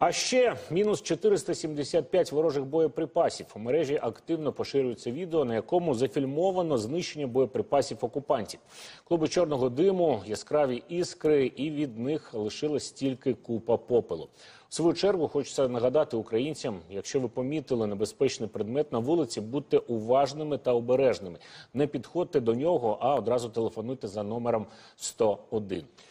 А ще мінус 475 ворожих боєприпасів. У мережі активно поширюється відео, на якому зафільмовано знищення боєприпасів окупантів. Клуби чорного диму, яскраві іскри, і від них лишилась тільки купа попелу. В свою чергу хочеться нагадати українцям, якщо ви помітили небезпечний предмет на вулиці, будьте уважними та обережними. Не підходьте до нього, а одразу телефонуйте за номером 101.